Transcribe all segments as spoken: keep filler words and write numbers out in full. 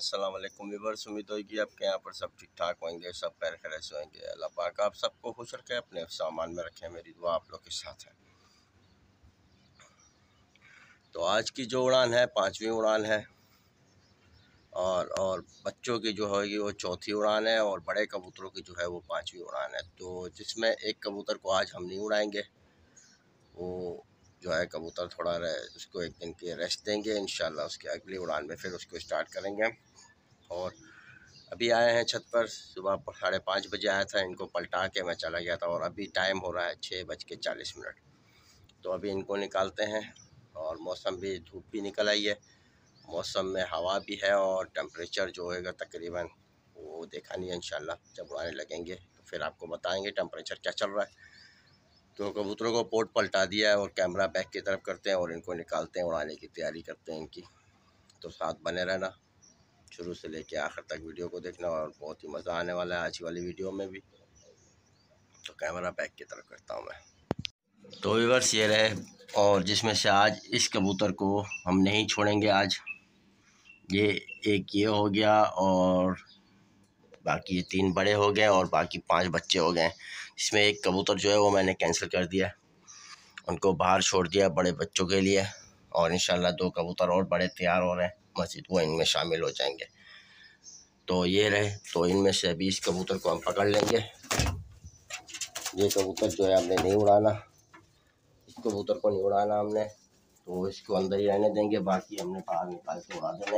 अस्सलाम वालेकुम व्यूअर्स। उम्मीद होगी आपके यहाँ पर सब ठीक ठाक होंगे, सब खैर खैर से होंगे। अल्लाह पाक आप सबको खुश रखे, अपने सामान में रखें, मेरी दुआ आप लोग के साथ है। तो आज की जो उड़ान है पांचवी उड़ान है और और बच्चों की जो होगी वो चौथी उड़ान है और बड़े कबूतरों की जो है वो पांचवी उड़ान है। तो जिसमें एक कबूतर को आज हम नहीं उड़ाएंगे, वो जो है कबूतर थोड़ा रहे उसको एक दिन की रेस्ट देंगे, इंशाल्लाह उसकी अगली उड़ान में फिर उसको स्टार्ट करेंगे। और अभी आए हैं छत पर, सुबह साढ़े पाँच बजे आया था, इनको पलटा के मैं चला गया था और अभी टाइम हो रहा है छः बज के चालीस मिनट। तो अभी इनको निकालते हैं और मौसम भी, धूप भी निकल आई है, मौसम में हवा भी है और टेम्परेचर जो होएगा तकरीबन वो देखा नहीं है, इंशाल्लाह जब उड़ाने लगेंगे तो फिर आपको बताएंगे टेम्परेचर क्या चल रहा है। तो कबूतरों को पोर्ट पलटा दिया है और कैमरा बैक की तरफ करते हैं और इनको निकालते हैं, उड़ाने की तैयारी करते हैं इनकी। तो साथ बने रहना, शुरू से लेके आखिर तक वीडियो को देखना और बहुत ही मज़ा आने वाला है आज वाली वीडियो में भी। तो कैमरा बैक की तरफ करता हूँ मैं। तो व्यूअर्स ये रहे, और जिसमें से आज इस कबूतर को हम नहीं छोड़ेंगे आज। ये एक ये हो गया और बाकी ये तीन बड़े हो गए और बाकी पांच बच्चे हो गए। इसमें एक कबूतर जो है वो मैंने कैंसिल कर दिया, उनको बाहर छोड़ दिया बड़े बच्चों के लिए, और इंशाल्लाह दो कबूतर और बड़े तैयार हो रहे हैं मस्जिद, वो इनमें शामिल हो जाएंगे। तो ये रहे, तो इनमें से अभी इस कबूतर को हम पकड़ लेंगे। ये कबूतर जो है हमने नहीं उड़ाना, इस कबूतर को नहीं उड़ाना हमने, तो इसको अंदर ही रहने देंगे, बाकी हमने बाहर निकाल के उड़ा देंगे।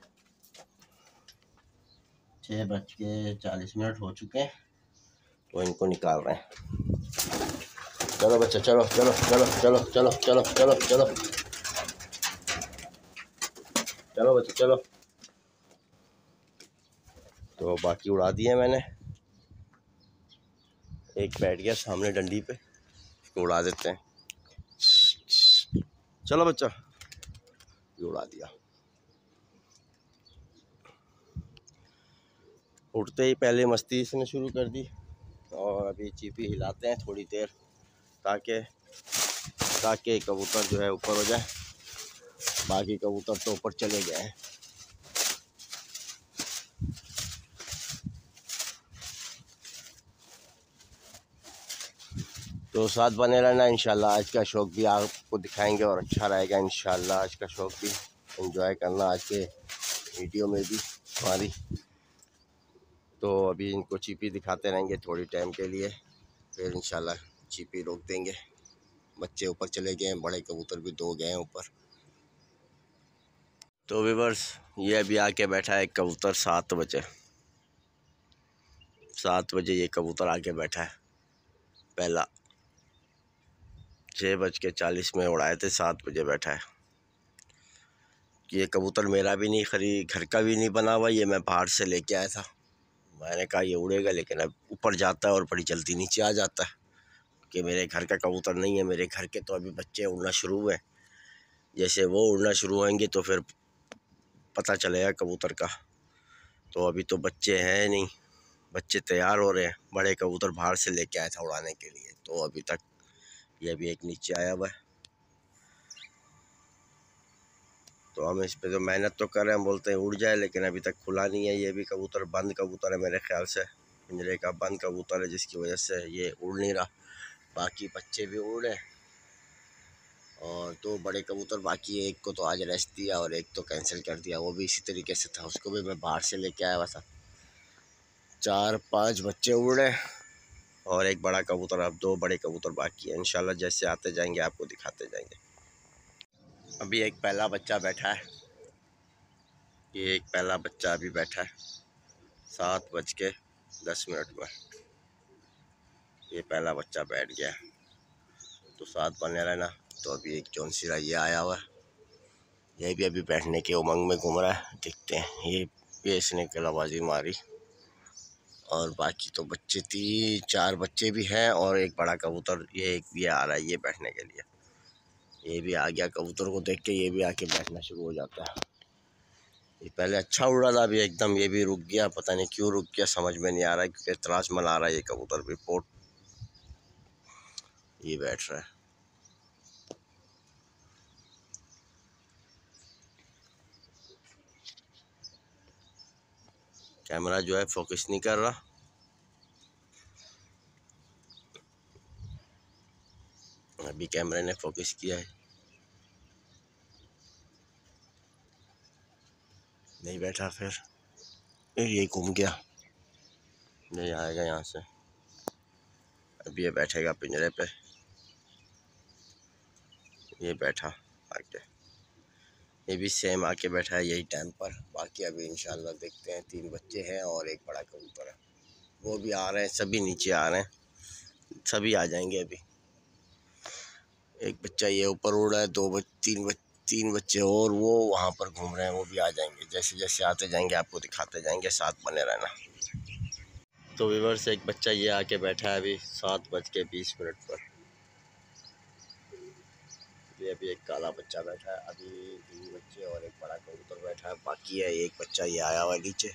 छः बज के चालीस मिनट हो चुके हैं, तो इनको निकाल रहे हैं। चलो बच्चा, चलो चलो चलो चलो चलो चलो चलो चलो चलो बच्चा चलो। तो बाकी उड़ा दिए मैंने, एक बैठ गया सामने डंडी पे, इसको उड़ा देते हैं। चलो बच्चा, ये उड़ा दिया। उठते ही पहले मस्ती इसने शुरू कर दी और अभी चीपी हिलाते हैं थोड़ी देर, ताकि ताकि कबूतर जो है ऊपर हो जाए। बाकी कबूतर तो ऊपर चले गए हैं। तो साथ बने रहना, इंशाल्लाह आज का शौक़ भी आपको दिखाएंगे और अच्छा रहेगा इंशाल्लाह। आज का शौक़ भी एंजॉय करना आज के वीडियो में भी हमारी। तो अभी इनको चीपी दिखाते रहेंगे थोड़ी टाइम के लिए, फिर इंशाल्लाह चीपी रोक देंगे। बच्चे ऊपर चले गए हैं, बड़े कबूतर भी दो गए हैं ऊपर। तो व्यूअर्स ये अभी आके बैठा है कबूतर सात बजे सात बजे ये कबूतर आके बैठा है पहला। छः बज के चालीस में उड़ाए थे, सात बजे बैठा है। ये कबूतर मेरा भी नहीं, खरी घर का भी नहीं बना हुआ, ये मैं बाहर से लेके आया था। मैंने कहा ये उड़ेगा, लेकिन अब ऊपर जाता है और बड़ी जल्दी नीचे आ जाता है कि मेरे घर का कबूतर नहीं है। मेरे घर के तो अभी बच्चे उड़ना शुरू हुए, जैसे वो उड़ना शुरू होंगे तो फिर पता चलेगा कबूतर का। तो अभी तो बच्चे हैं नहीं, बच्चे तैयार हो रहे हैं। बड़े कबूतर बाहर से लेके आया था उड़ाने के लिए, तो अभी तक ये भी एक नीचे आया हुआ है। तो हम इस पे तो मेहनत तो कर रहे हैं, हम बोलते हैं उड़ जाए, लेकिन अभी तक खुला नहीं है। ये भी कबूतर बंद कबूतर है मेरे ख्याल से, पिंजरे का बंद कबूतर है, जिसकी वजह से ये उड़ नहीं रहा। बाकी बच्चे भी उड़ रहे और दो बड़े कबूतर बाकी है। एक को तो आज रेस्ट दिया और एक तो कैंसिल कर दिया, वो भी इसी तरीके से था, उसको भी मैं बाहर से लेके आया हुआ था। चार पाँच बच्चे उड़ रहे और एक बड़ा कबूतर, अब दो बड़े कबूतर बाकी है। इंशाल्लाह जैसे आते जाएंगे आपको दिखाते जाएंगे। अभी एक पहला बच्चा बैठा है, ये एक पहला बच्चा अभी बैठा है सात बज के दस मिनट में ये पहला बच्चा बैठ गया। तो साथ बने रहना। तो अभी एक जौनसीरा ये आया हुआ है, ये भी अभी बैठने के उमंग में घूम रहा है, देखते हैं। ये ये इसने कलाबाजी मारी और बाकी तो बच्चे तीन चार बच्चे भी हैं और एक बड़ा कबूतर, ये एक ये आ रहा है ये बैठने के लिए। ये भी आ गया, कबूतर को देख के ये भी आके बैठना शुरू हो जाता है। ये पहले अच्छा उड़ रहा था, अभी एकदम ये भी रुक गया, पता नहीं क्यों रुक गया, समझ में नहीं आ रहा है, क्योंकि त्रास मना रहा है ये कबूतर भी। पोर्ट ये बैठ रहा है। कैमरा जो है फोकस नहीं कर रहा। अभी कैमरे ने फोकस किया है, नहीं बैठा। फिर ये घूम गया, नहीं आएगा यहाँ से। अभी ये बैठेगा पिंजरे पे, ये बैठा आके, ये भी सेम आके बैठा है यही टाइम पर। बाकी अभी इंशाल्लाह देखते हैं, तीन बच्चे हैं और एक बड़ा कबूतर है, वो भी आ रहे हैं, सभी नीचे आ रहे हैं, सभी आ जाएंगे अभी। एक बच्चा ये ऊपर उड़ रहा है, दो बच, तीन बच, तीन बच्चे और वो वहाँ पर घूम रहे हैं, वो भी आ जाएंगे। जैसे जैसे आते जाएंगे आपको दिखाते जाएंगे, साथ बने रहना। तो व्यूअर्स एक बच्चा ये आके बैठा है अभी सात बज के बीस मिनट पर। ये अभी एक काला बच्चा बैठा है, अभी तीन बच्चे और एक बड़ा कबूतर बैठा है। बाकी है एक बच्चा ये आया हुआ नीचे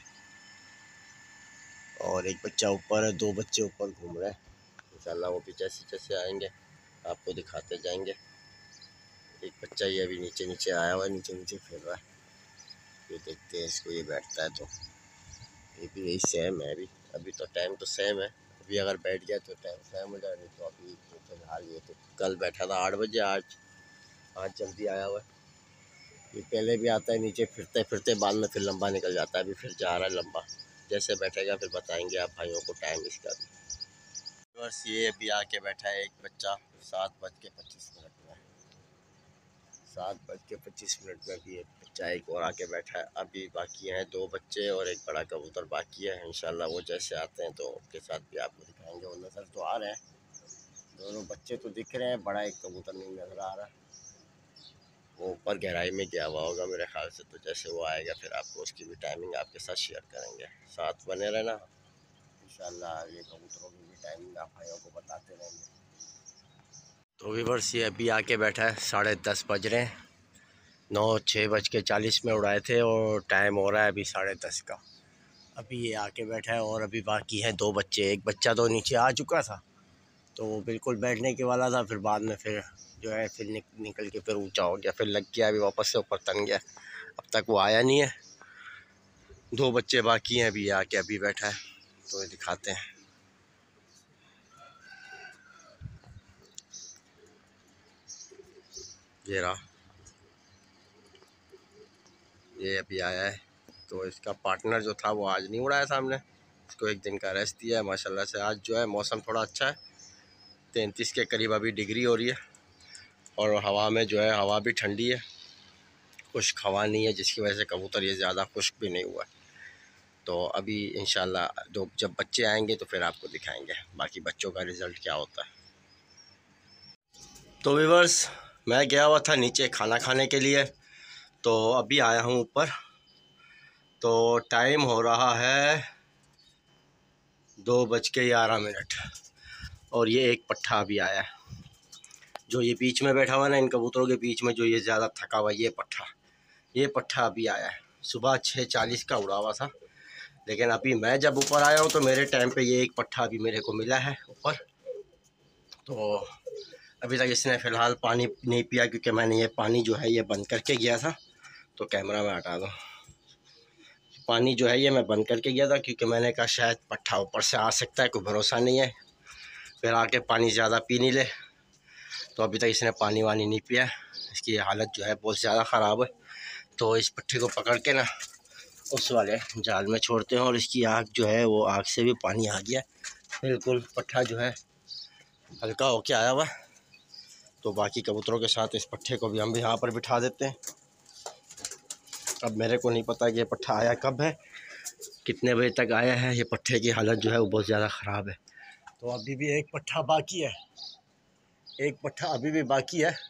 और एक बच्चा ऊपर है, दो बच्चे ऊपर घूम रहे हैं। इंशाल्लाह वो भी जैसे जैसे आएंगे आपको दिखाते जाएंगे। एक बच्चा ये अभी नीचे नीचे आया हुआ है, नीचे नीचे फिर रहा है, ये देखते हैं इसको, ये बैठता है तो ये भी यही सेम है। अभी अभी तो टाइम तो सेम है, अभी अगर बैठ गया तो टाइम सेम हो जाए, नहीं तो अभी फिलहाल ये तो कल बैठा था आठ बजे, आज आज जल्दी आया हुआ है। ये पहले भी आता है नीचे, फिरते फिरते बाद में फिर लंबा निकल जाता है, अभी फिर जा रहा है लंबा। जैसे बैठेगा फिर बताएंगे आप भाइयों को टाइम इसका भी। बस ये अभी आके बैठा है एक बच्चा सात बज के पच्चीस मिनट में, सात बज के पच्चीस मिनट में भी एक बच्चा एक और आके बैठा है। अभी बाकी हैं दो बच्चे और एक बड़ा कबूतर बाकी है। इंशाल्लाह वो जैसे आते हैं तो उनके साथ भी आपको दिखाएंगे। वो नज़र तो आ रहे हैं, दोनों बच्चे तो दिख रहे हैं, बड़ा एक कबूतर नहीं नज़र आ रहा, वो ऊपर गहराई में गया हुआ होगा मेरे ख्याल से। तो जैसे वो आएगा फिर आपको उसकी भी टाइमिंग आपके साथ शेयर करेंगे, साथ बने रहना इंशाल्लाह। ये कबूतरों की भी टाइमिंग आप भाइयों को बताते रहेंगे। तो व्यूअर्स ये अभी आके बैठा है, साढ़े दस बज रहे हैं, नौ छः बज के चालीस में उड़ाए थे और टाइम हो रहा है अभी साढ़े दस का। अभी ये आके बैठा है और अभी बाकी हैं दो बच्चे। एक बच्चा तो नीचे आ चुका था, तो वो बिल्कुल बैठने के वाला था, फिर बाद में फिर जो है फिर निक, निकल के फिर ऊंचा हो गया, फिर लग गया, अभी वापस से ऊपर तन गया। अब तक वो आया नहीं है, दो बच्चे बाकी हैं, अभी आके अभी बैठा है, तो ये दिखाते हैं। ये रहा, ये अभी आया है। तो इसका पार्टनर जो था वो आज नहीं उड़ाया था हमने, इसको एक दिन का रेस्ट दिया है माशाल्लाह से। आज जो है मौसम थोड़ा अच्छा है, तैंतीस के करीब अभी डिग्री हो रही है और हवा में जो है हवा भी ठंडी है, खुश्क हवा नहीं है, जिसकी वजह से कबूतर ये ज़्यादा खुश्क भी नहीं हुआ। तो अभी इंशाल्लाह दो जब बच्चे आएंगे तो फिर आपको दिखाएंगे बाकी बच्चों का रिज़ल्ट क्या होता है। तो व्यूअर्स मैं गया हुआ था नीचे खाना खाने के लिए, तो अभी आया हूँ ऊपर। तो टाइम हो रहा है दो बज के ग्यारह मिनट और ये एक पट्ठा अभी आया है, जो ये बीच में बैठा हुआ ना, इन कबूतरों के बीच में जो ये ज़्यादा थका हुआ, ये पट्ठा ये पट्ठा अभी आया है। सुबह छः चालीस का उड़ा हुआ था, लेकिन अभी मैं जब ऊपर आया हूँ तो मेरे टाइम पे ये एक पट्ठा अभी मेरे को मिला है ऊपर। तो अभी तक इसने फ़िलहाल पानी नहीं पिया, क्योंकि मैंने ये पानी जो है ये बंद करके गया था। तो कैमरा में हटा दो, पानी जो है ये मैं बंद करके गया था, क्योंकि मैंने कहा शायद पट्ठा ऊपर से आ सकता है, कोई भरोसा नहीं है, फिर आके पानी ज़्यादा पी नहीं ले। तो अभी तक इसने पानी वानी नहीं पिया, इसकी हालत जो है बहुत ज़्यादा ख़राब है। तो इस पट्टे को पकड़ के ना उस वाले जाल में छोड़ते हैं और इसकी आँख जो है वो आँख से भी पानी आ गया, बिल्कुल पट्ठा जो है हल्का होके आया हुआ। तो बाकी कबूतरों के साथ इस पट्टे को भी हम भी यहाँ पर बिठा देते हैं। अब मेरे को नहीं पता कि ये पट्ठा आया कब है, कितने बजे तक आया है। ये पट्टे की हालत जो है वो बहुत ज़्यादा ख़राब है। तो अभी भी एक पट्ठा बाकी है, एक पट्ठा अभी भी बाकी है,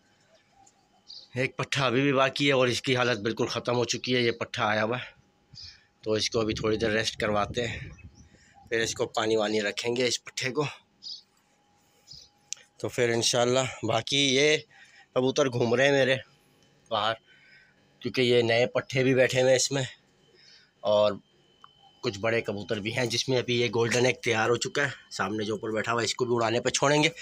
एक पट्ठा अभी भी बाकी है और इसकी हालत बिल्कुल ख़त्म हो चुकी है। ये पट्ठा आया हुआ है, तो इसको अभी थोड़ी देर रेस्ट करवाते हैं, फिर इसको पानी वानी रखेंगे इस पट्ठे को, तो फिर इंशाल्लाह। बाकी ये कबूतर घूम रहे हैं मेरे बाहर, क्योंकि ये नए पट्ठे भी बैठे हुए हैं इसमें और कुछ बड़े कबूतर भी हैं, जिसमें अभी ये गोल्डन एग तैयार हो चुका है। सामने जो ऊपर बैठा हुआ है इसको भी उड़ाने पे छोड़ेंगे,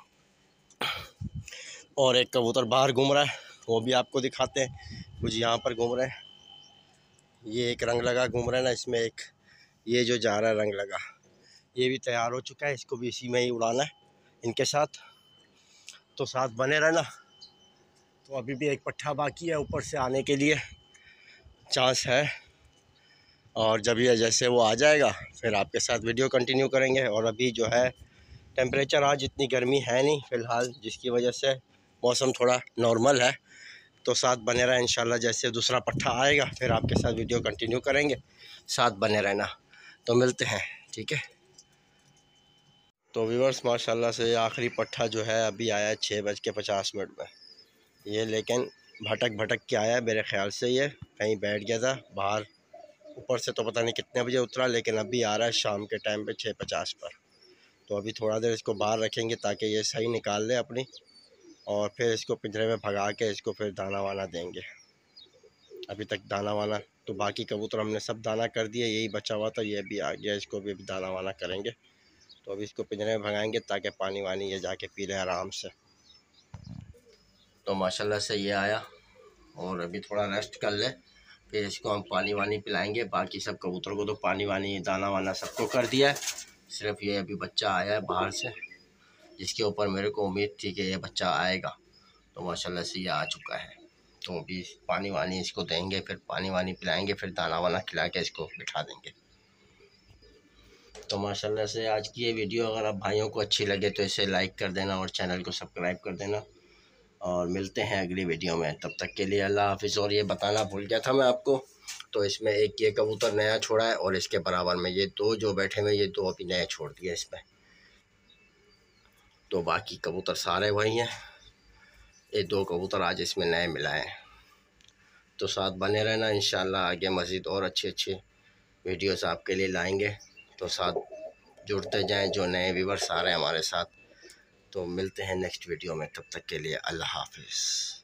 और एक कबूतर बाहर घूम रहा है, वो भी आपको दिखाते हैं। कुछ यहाँ पर घूम रहे हैं, ये एक रंग लगा घूम रहा है ना, इसमें एक ये जो जा रहा है रंग लगा, ये भी तैयार हो चुका है, इसको भी इसी में ही उड़ाना है इनके साथ। तो साथ बने रहना। तो अभी भी एक पट्ठा बाकी है ऊपर से आने के लिए, चांस है, और जब ये जैसे वो आ जाएगा फिर आपके साथ वीडियो कंटिन्यू करेंगे। और अभी जो है टेम्परेचर आज इतनी गर्मी है नहीं फ़िलहाल, जिसकी वजह से मौसम थोड़ा नॉर्मल है। तो साथ बने रहें, इंशाल्लाह जैसे दूसरा पट्ठा आएगा फिर आपके साथ वीडियो कंटिन्यू करेंगे, साथ बने रहना। तो मिलते हैं, ठीक है। तो व्यूअर्स माशाल्लाह से आखिरी पट्ठा जो है अभी आया है छः बज के पचास मिनट में। ये लेकिन भटक भटक के आया मेरे ख़्याल से, ये कहीं बैठ गया था बाहर, ऊपर से तो पता नहीं कितने बजे उतरा, लेकिन अभी आ रहा है शाम के टाइम पे छः पचास पर। तो अभी थोड़ा देर इसको बाहर रखेंगे ताकि ये सही निकाल ले अपनी, और फिर इसको पिंजरे में भगा के इसको फिर दाना वाना देंगे। अभी तक दाना वाना तो बाकी कबूतर हमने सब दाना कर दिया, यही बचा हुआ था, ये भी आ गया, इसको भी अभी दाना वाना करेंगे। तो अभी इसको पिंजरे में भगाएंगे ताकि पानी वानी ये जाके पी ले आराम से। तो माशाल्लाह से ये आया और अभी थोड़ा रेस्ट कर ले, फिर इसको हम पानी वानी पिलाएंगे। बाकी सब कबूतर को तो पानी वानी दाना वाना सबको कर दिया है, सिर्फ ये अभी बच्चा आया है बाहर से, जिसके ऊपर मेरे को उम्मीद थी कि ये बच्चा आएगा। तो माशाल्लाह से ये आ चुका है। तो अभी पानी वानी इसको देंगे, फिर पानी वानी पिलाएंगे, फिर दाना वाना खिला के इसको बिठा देंगे। तो माशाल्लाह से आज की ये वीडियो अगर आप भाइयों को अच्छी लगे तो इसे लाइक कर देना और चैनल को सब्सक्राइब कर देना, और मिलते हैं अगली वीडियो में। तब तक के लिए अल्लाह हाफिज़। और ये बताना भूल गया था मैं आपको, तो इसमें एक ये कबूतर नया छोड़ा है और इसके बराबर में ये दो जो बैठे हुए, ये दो अभी नए छोड़ दिए इसमें। तो बाकी कबूतर सारे वही हैं, ये दो कबूतर आज इसमें नए मिलाए हैं। तो साथ बने रहना, इंशाल्लाह आगे मज़ीद और अच्छे अच्छे वीडियोस आपके लिए लाएंगे। तो साथ जुड़ते जाएं जो नए व्यूअर्स आ रहे हैं हमारे साथ। तो मिलते हैं नेक्स्ट वीडियो में, तब तक के लिए अल्लाह हाफिज़।